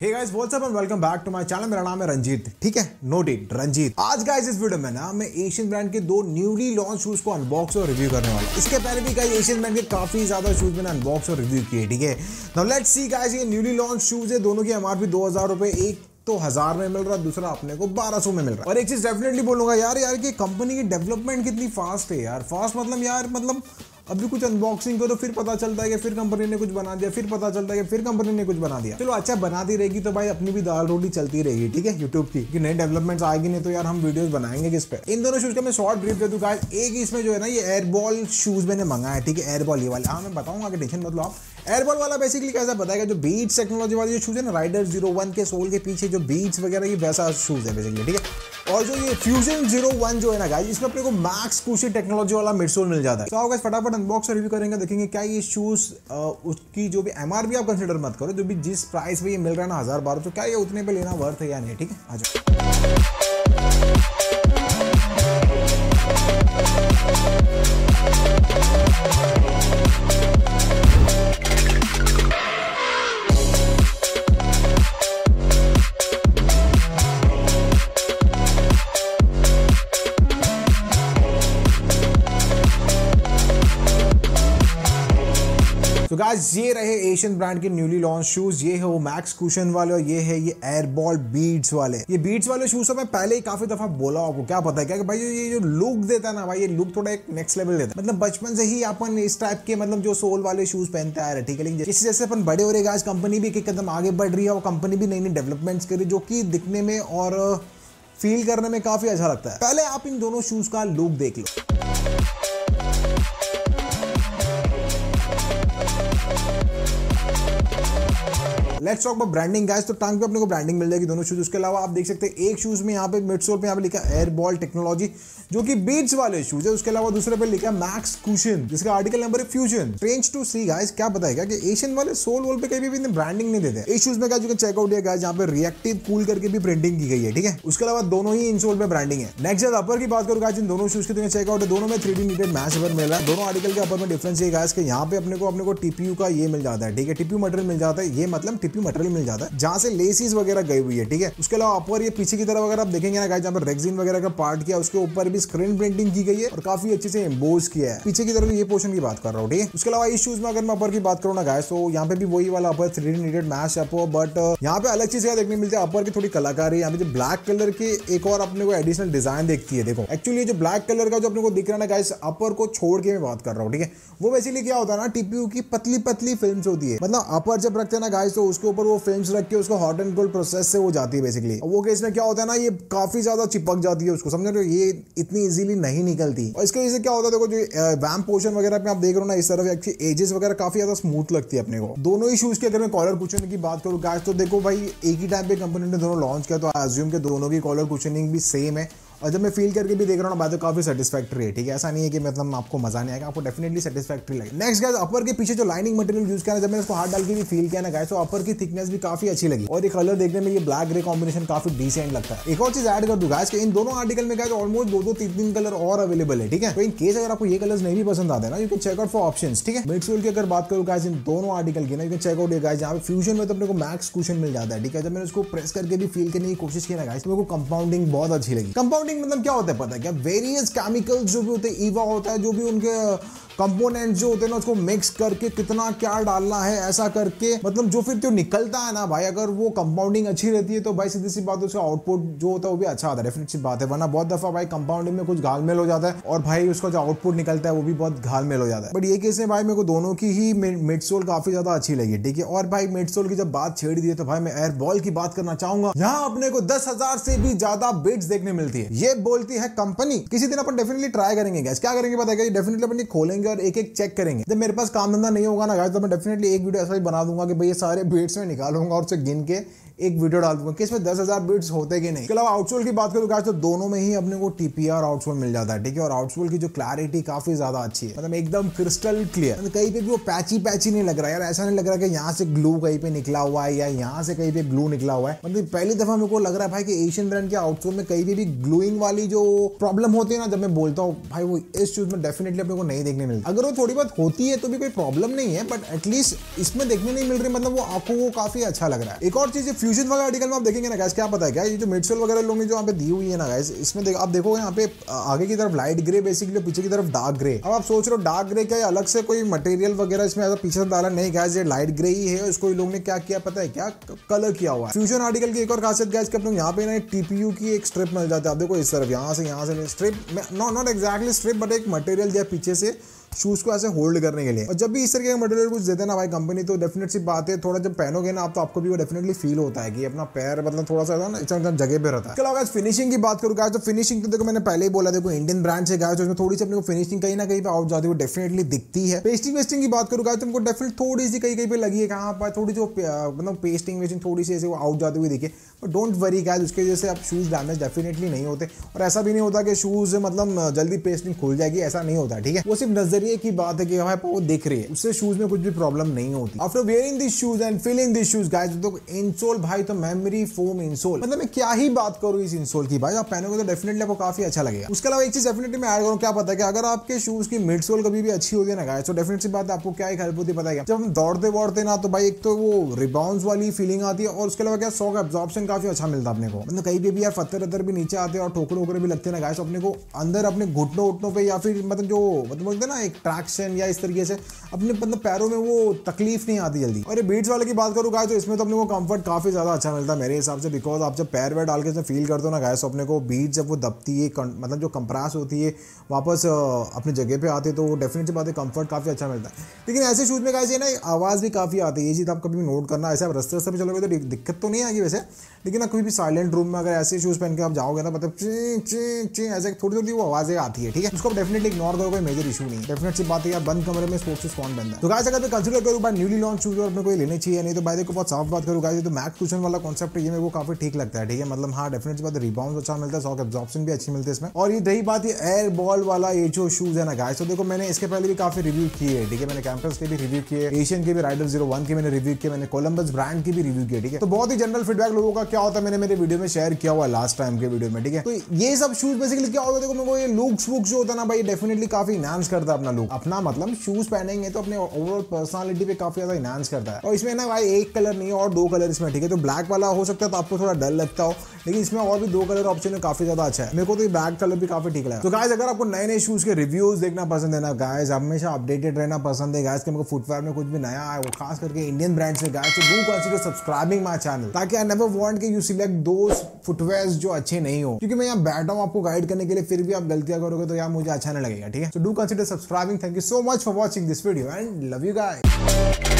Hey guys what's up and welcome back to my channel. मेरा नाम है रंजीत, ठीक है, नोट इट, रंजीत। आज गाइस इस वीडियो में ना मैं एशियन ब्रांड के दो न्यूली लॉन्च शूज को अनबॉक्स और रिव्यू करने वाला हूं। इसके पहले भी गाइस एशियन ब्रांड के काफी ज्यादा शूज मैंने अनबॉक्स और रिव्यू किए, ठीक है। नाउ लेट्स सी गाइस, ये न्यूली लॉन्च शूज है, दोनों की एमआरपी 2000 रुपए, एक तो 1000 में मिल रहा है, दूसरा अपने को 1200 में मिल रहा है। और एक चीज डेफिनेटली बोलूंगा यार कि कंपनी की डेवलपमेंट कितनी फास्ट है यार। फास्ट मतलब अभी कुछ अनबॉक्सिंग करो फिर पता चलता है कि फिर कंपनी ने कुछ बना दिया, फिर पता चलता है कि फिर कंपनी ने कुछ बना दिया। चलो अच्छा, बनाती रहेगी तो भाई अपनी भी दाल रोटी चलती रहेगी, ठीक है, यूट्यूब की, कि नई डेवलपमेंट्स आएगी नहीं तो यार हम वीडियोस बनाएंगे किस पे। इन दोनों शूज का मैं शॉर्ट ब्रीफ दे दूं गाइस। एक इसमें जो है ना ये एयरबॉल शूज मैंने मंगाया, ठीक है, एयरबॉल ये वाले। हाँ मैं बताऊंगा कि टेंशन मत लो आप। एयरबॉल वाला बेसिकली कैसा बताएगा, जो बीट्स टेक्नोलॉजी वाली जो शूज है ना, राइडर 01 के सोल के पीछे जो बीट्स वगैरह ये वैसा शूज है बेसिकली, ठीक है। और जो ये फ्यूजन 01 जो है ना गाइस, इसमें अपने को मैक्स कुशी टेक्नोलॉजी वाला मिडसोल मिल जाता है। तो आओ गाइस फटाफट अनबॉक्स रिव्यू करेंगे, देखेंगे क्या ये शूज उसकी जो भी एमआरपी आप कंसीडर मत करो, जो भी जिस प्राइस पे ये मिल रहा है ना 1012, तो क्या ये उतने पे लेना वर्थ है या नहीं, ठीक है। आ जाओ। तो गाइस ये रहे एशियन ब्रांड के न्यूली लॉन्च शूज। ये है वो मैक्स कुशन वाले और ये है ये एयरबॉल बीट्स वाले। ये बीट्स वाले शूज तो मैं पहले ही काफी दफा बोला आपको, क्या पता है क्या कि भाई ये जो लुक देता है ना भाई, ये लुक थोड़ा एक नेक्स्ट लेवल देता है। मतलब बचपन से ही अपन इस टाइप के मतलब जो सोल वाले शूज पहनते आ रहे, ठीक है, लेकिन जैसे जैसे अपन बड़े हो रहे गाइस, कंपनी भी एक कदम आगे बढ़ रही है और कंपनी भी नई नई डेवलपमेंट्स कर रही है, जो कि दिखने में और फील करने में काफी अच्छा लगता है। पहले आप इन दोनों शूज का लुक देख लो। Let's talk about branding guys. तो टांग पे अपने को ब्रांडिंग मिल जाएगी दोनों शूज। उसके अलावा आप देख सकते हैं एक शूज में यहाँ पे मिडसोल पे यहाँ पे लिखा है एयरबॉल टेक्नोलॉजी, जो कि बीट्स वाले शूज है। उसके अलावा दूसरे पे लिखा है मैक्स कुशन, जिसका आर्टिकल नंबर है fusion. Strange to see guys, क्या बताएगा कि एशियन वाले सोल वोल पे कहीं भी ब्रांडिंग नहीं देते। इस शूज में guys you can check out है गाइस, यहाँ पे रिएक्टिव कूल करके भी प्रिंटिंग की गई है, ठीक है। उसके अलावा दोनों ही इनसोल पे ब्रांडिंग है। नेक्स्ट जब अपर की बात करूँ गाइस, इन दोनों शूज की चेक आउट है, दोनों में 3D नीटेड मैच अपर मिल रहा है। दोनों आर्टिकल के अपर में डिफरेंस ये गाइस कि यहाँ पे अपने को टीपीयू का ये मिल जाता है, ठीक है, टीपीयू मटेरियल मिल जाता है। ये मतलब टीपीयू मटेरियल मिल जाता है जहां से लेसिस वगैरह गई हुई है, ठीक है। उसके अलावा अपर ये पीछे की तरफ अगर आप देखेंगे ना गाइस, जहां पर रेक्सिन वगैरह का पार्ट किया, उसके ऊपर भी स्क्रीन प्रिंटिंग की गई है और काफी अच्छे से एम्बोस किया है। पीछे की तरफ ये पोर्शन की बात कर रहा हूँ, ठीक है। उसके अलावा इस शूज में अगर मैं अपर की बात करूँ ना गाइस, तो यहाँ पे भी वही वाला upper 3D knitted mesh upper, but यहाँ पे अलग चीज देखने मिलती है। अपर की थोड़ी कलाकारी, यहाँ पे जो ब्लैक कलर के एक और अपने को एडिशनल डिजाइन देखती है। देखो एक्चुअली ये जो ब्लैक कलर का जो अपने को दिख रहा है ना गाइस, अपर को छोड़ के मैं बात कर रहा हूँ, ठीक है। वो बेसिकली क्या होता है ना, टीपीयू की पतली पतली फिल्म्स होती है। मतलब अपर जब रखते हैं ना गाइस, तो उसके ऊपर वो फिल्म्स रख के उसको हॉट एंड कोल्ड प्रोसेस से वो जाती है बेसिकली। वो केस में क्या होता है ना, ये काफी ज्यादा चिपक जाती है उसको, समझ रहे हो, ये इतनी इजीली नहीं निकलती। और इसके वजह से क्या होता है, देखो जो वैम्प पोर्शन वगैरह पे आप देख रहे हो ना, इस तरफ एजेस वगैरह काफी ज्यादा स्मूथ लगती है अपने को। दोनों ही शूज के अगर मैं कॉलर कुशनिंग की बात करूं गाइस, तो देखो भाई एक ही टाइम पे कंपनी ने दोनों लॉन्च किया, तो अज्यूम के दोनों की कॉलर कुशनिंग भी सेम है। और जब मैं फील करके भी देख रहा हूँ बात, तो काफी सेटिस्फैक्टरी है, ठीक है। ऐसा नहीं है कि मतलब आपको मजा नहीं आएगा, आपको डेफिनेटली सेटिस्फैक्टरी लगे। नेक्स्ट गाइस, अपर के पीछे जो लाइनिंग मटेरियल यूज किया, जब मैंने उसको हाथ डाल के भी फील किया ना गाइस, तो अपर की थिकनेस भी काफी अच्छी लगी और ये कलर देखने में ये ब्लैक ग्रे कॉम्बिनेशन काफी डिसेंट लगता है। एक और चीज ऐड कर दूं गाइस कि इन दोनों आर्टिकल में गाइस ऑलमोस्ट 2-3 कलर और अवेलेबल है, ठीक है। तो इन केस अगर आपको ये कलर्स नहीं भी पसंद आते ना, you can check out for options, ठीक है। मिडसोल की अगर बात करूं गाइस, इन दोनों आर्टिकल की ना, यू कैन चेक आउट ये गाइस, यहाँ पे फ्यूजन में तो अपने को मैक्स कुशन मिल जाता है, ठीक है। जब मैंने उसको प्रेस करके भी फील करने की कोशिश की ना गाइस, तो मेरे को कंपाउंडिंग बहुत अच्छी लगी। कंपाउंडिंग मतलब क्या होता है पता है क्या, वेरियस केमिकल्स जो भी होते हैं, ईवा होता है, जो भी उनके कंपोनेंट्स जो होते हैं ना, उसको मिक्स करके कितना क्या डालना है ऐसा करके, मतलब जो फिर जो निकलता है ना भाई, अगर वो कंपाउंडिंग अच्छी रहती है तो भाई सीधी सी बात है उसका आउटपुट जो होता है वो भी अच्छा आता है, डेफिनेट सी बात है। वरना बहुत दफा भाई कंपाउंडिंग में कुछ घालमेल हो जाता है और भाई उसका जो आउटपुट निकलता है वो भी बहुत घालमेल हो जाता है। बट ये केस में भाई मेरे को दोनों की ही मिडसोल काफी ज्यादा अच्छी लगी, ठीक है। और भाई मिडसोल की जब बात छेड़ दी है, तो भाई मैं एयरबॉल की बात करना चाहूंगा। यहाँ अपने को 10,000 से भी ज्यादा बिट्स देखने मिलती है, ये बोलती है कंपनी। किसी दिन अपन डेफिनेटली ट्राई करेंगे गाइस। क्या करेंगे पता है, डेफिनेटली अपन खोलेंगे और एक एक चेक करेंगे। जब मेरे पास काम धंधा नहीं होगा ना गाइस, तो मैं डेफिनेटली एक वीडियो ऐसा ही बना दूंगा कि भाई ये सारे बीट्स में निकालूंगा और उसे गिन के एक वीडियो डाल दूंगा कि इसमें 10,000 बीट्स होते कि नहीं। इसके अलावा आउटसोल की बात करूं गाइस, तो दोनों में ही अपने को टीपीआर आउटसोल मिल जाता है, ठीक है। और आउटसोल की जो क्लैरिटी काफी ज्यादा अच्छी है, मतलब एकदम क्रिस्टल क्लियर, मतलब कहीं पे भी वो पैची नहीं लग रहा है यार। ऐसा नहीं लग रहा कि यहाँ से ग्लू कहीं पे निकला हुआ है या यहाँ से कहीं पे ग्लू निकला हुआ है। मतलब पहली दफा मेरे को लग रहा है भाई कि एशियन ब्रांड के आउटसोल में कहीं पे भी ग्लू ग्लोइंग वाली जो प्रॉब्लम होती है ना, जब मैं बोलता हूँ भाई वो इस शूज में डेफिनेटली अपने को नहीं देखने मिलती। अगर वो थोड़ी बहुत होती है तो भी कोई प्रॉब्लम नहीं है, बट एटलीस्ट इसमें देखने नहीं मिल रही, मतलब वो आंखों को काफी अच्छा लग रहा है। एक और चीज फ्यूजन वाला आर्टिकल में आप देखेंगे ना गाइस, क्या पता है क्या, ये जो मिडसोल वगैरह लोगों ने जो यहाँ पे दी हुई है ना गाइस, इसमें आप देखो यहाँ पे आगे की तरफ लाइट ग्रे बेसिकली, पीछे की तरफ डार्क ग्रे। अब आप सोच रहे हो डार्क ग्रे क्या अलग से कोई मटेरियल वगैरह इसमें ऐसा पीछे से डाला, नहीं गाइस, ये लाइट ग्रे ही है। इसको लोग ने क्या किया पता है क्या, कलर किया हुआ है। फ्यूजन आर्टिकल की एक और खासियत गाइस कि अपने यहाँ पे ना टीपीयू की एक स्ट्रिप मिल जाती है। आप देखो इस तरफ यहाँ से strip, not exactly strip, but एक मटेरियल दिया पीछे से शूज को ऐसे होल्ड करने के लिए। और जब भी इस तरह का मटेरियल कुछ देते हैं ना भाई कंपनी, तो डेफिनेट सी बात है, थोड़ा जब पहनोगे ना आप तो आपको भी वो डेफिनेटली फील होता है कि अपना पैर मतलब थोड़ा सा ना इतना जगह पे रहता है। चलो गाइस फिनिशिंग की बात करूँ गाइस, तो फिनिशिंग तो देखो मैंने पहले ही बोला, देखो इंडियन ब्रांड से गाइस, तो इसमें थोड़ी सी अपने को फिनिशिंग कहीं ना कहीं पे आउट जाती है, डेफिनेटली दिखती है। पेस्टिंग वेस्टिंग की बात करूँ गाइस, तुमको डेफिनेट थोड़ी सी कहीं पे लगी है, कहाँ पर थोड़ी जो मतलब पेस्टिंग वेस्टिंग थोड़ी सी ऐसे वो आउट जाती हुई दिखे, बट डोंट वरी गाइस, उसकी वजह से आप शूज डैमेज डेफिनेटली नहीं होते। और ऐसा भी नहीं होता कि शूज मतलब जल्दी पेस्टिंग खुल जाएगी, ऐसा नहीं होता, ठीक है। वो सिर्फ नजरिए की बात है कि वो दिख रही है, उससे शूज में कुछ भी प्रॉब्लम नहीं होती। After wearing this shoes and feeling this shoes guys, तो इंसोल भाई तो मेमोरी फोम इंसोल, मतलब मैं क्या ही बात करूं इस इंसोल की भाई, आप पहनोगे तो डेफिनेटली आपको काफी अच्छा लगेगा। उसके अलावा एक चीज डेफिनेटली मैं ऐड करूं, क्या पता है कि अगर आपके शूज की मिड सोल कभी भी अच्छी होती है ना गाइस, तो डेफिनेटली बात है आपको क्या ही हेल्प होती है पता है क्या, जब हम दौड़ते ना तो भाई एक तो वो रिबाउंस वाली फीलिंग आती है, और उसके अलावा क्या शॉक एब्जॉर्प्शन काफी अच्छा मिलता है अपने को। मतलब कहीं पे भी यार पत्थर भी नीचे आते हैं और ठोकरे भी लगते हैं ना गाइस, अपने को अंदर अपने घुटनों पे या फिर मतलब जो मतलब बोलते हैं ना एक ट्रैक्शन या इस तरीके से अपने मतलब पैरों में वो तकलीफ नहीं आती जल्दी। और ये बीट्स वाले की बात करूँ गाइस, तो इसमें तो अपने को कंफर्ट काफी ज्यादा अच्छा मिलता है मेरे हिसाब से, बिकॉज आप जब पैर डाल के फील करते हो ना गाइस, अपने को बीट जब वो दबती है मतलब जो कंप्रेस होती है वापस अपनी जगह पे आते, तो डेफिनेटली बात है कंफर्ट काफी अच्छा मिलता है। लेकिन ऐसे शूज में गाइस ये ना आवाज भी काफी आती है, ये चीज आप कभी भी नोट करना। ऐसे आप रस्ते भी चलोगे तो दिक्कत तो नहीं आएगी वैसे, लेकिन ना कोई भी साइलेंट रूम में अगर ऐसे शूज पहन के आप जाओगे ना, मतलब ऐसे थोड़ी वो आवाजें आती है, ठीक है। उसको डेफिनेटली इग्नोर करो, कोई मेजर इशू नहीं है। डेफिनेट सी बात है यार, बंद कमरे में स्पोर्ट्स शूज कौन पहनता है। तो गाइस अगर मैं कंसीडर करूँ भाई न्यूली लॉन्च शूज और अपने को लेने चाहिए नहीं, तो भाई देखो बहुत साफ बात करूँ गाइस, तो मैक्स कुशन वाला कॉन्सेप्ट है, ये मेरे को काफी ठीक लगता है, ठीक है। मतलब हाँ डेफिनेट बात, रिबाउंड अच्छा मिलता है, शॉक एब्जॉर्प्शन भी अच्छी मिलती है इसमें। और ये रही बात ये एयर बॉल वाला ये जो शूज है ना गाइस, तो देखो मैंने इसके पहले भी काफी रिव्यू किए है, ठीक है। मैंने कैंपस के भी रिव्यू किए, एशियन के भी, राइडर 01 के मैंने रिव्यू किए, मैंने कोलंबस ब्रांड की भी रिव्यू किए, ठीक है। तो बहुत ही जनरल फीडबैक लोगों का क्या होता है मैंने मेरे वीडियो में शेयर किया हुआ लास्ट टाइम के वीडियो में, ठीक है। तो ये सब शूज बेसिकली क्या होता है, देखो मेरे को ये लुक्स जो होता है ना भाई, डेफिनेटली काफी इनहांस करता है अपना लुक, अपना मतलब शूज पहनेंगे तो अपने ओवरऑल पर्सनालिटी पे काफी ज्यादा इनहांस करता है। और इसमें ना भाई एक कलर नहीं है और दो कलर इसमें, ठीक है। तो ब्लैक वाला हो सकता है तो आपको थोड़ा डर लगता हो, लेकिन इसमें और भी दो कलर ऑप्शन है, काफी ज्यादा अच्छा है। मेरे को तो ये ब्लैक कलर भी काफी ठीक लगा। तो गाइस अगर आपको नए शूज के रिव्यूज देखना पसंद है ना गाइस, हमेशा अपडेटेड रहना पसंद है गाइस, कि मेरे को फुटवेयर में कुछ भी नया है वो खास करके इंडियन ब्रांड्स में गाइस, तो do consider subscribing my channel, ताकि आई नेवर वांट कि यू सिलेक्ट दोस फुटवेयर्स जो अच्छे नहीं हो, क्योंकि मैं यहाँ बैठा हूँ आपको गाइड करने के लिए, फिर भी आप गलतियां करोगे तो यार मुझे अच्छा नहीं लगेगा, ठीक है। So do consider subscribing. Thank you so much for watching this video and love you guys.